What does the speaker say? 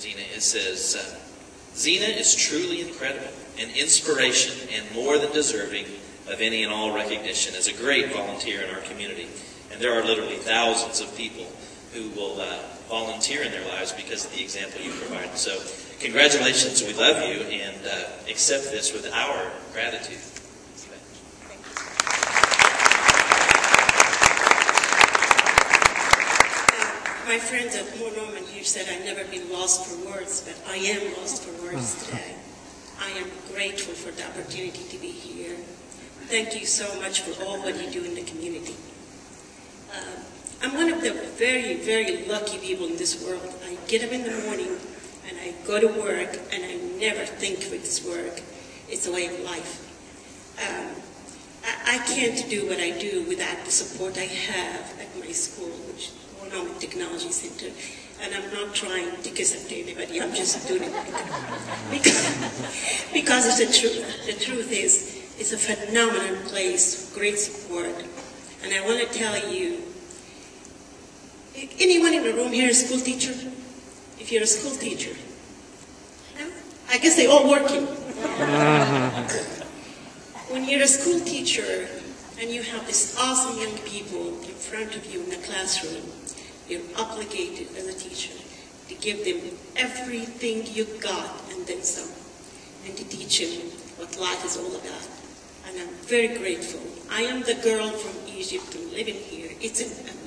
Zena. It says, Zena is truly incredible, an inspiration, and more than deserving of any and all recognition as a great volunteer in our community. And there are literally thousands of people who will volunteer in their lives because of the example you provide. So congratulations, we love you, and accept this with our gratitude. My friend Paul Norman here said I've never been lost for words, but I am lost for words today. I am grateful for the opportunity to be here. Thank you so much for all what you do in the community. I'm one of the very, very lucky people in this world. I get up in the morning and I go to work and I never think of it as work. It's a way of life. I can't do what I do without the support I have at my school, which is Humanitarian Technology Center. And I'm not trying to kiss up to anybody. I'm just doing it because it's the truth. The truth is, it's a phenomenal place, great support. And I want to tell you, anyone in the room here is a school teacher? If you're a school teacher, no? I guess they're all working. When you're a school teacher and you have these awesome young people in front of you in the classroom, you're obligated as a teacher to give them everything you got and then some, and to teach them what life is all about. And I'm very grateful. I am the girl from Egypt living here. It's an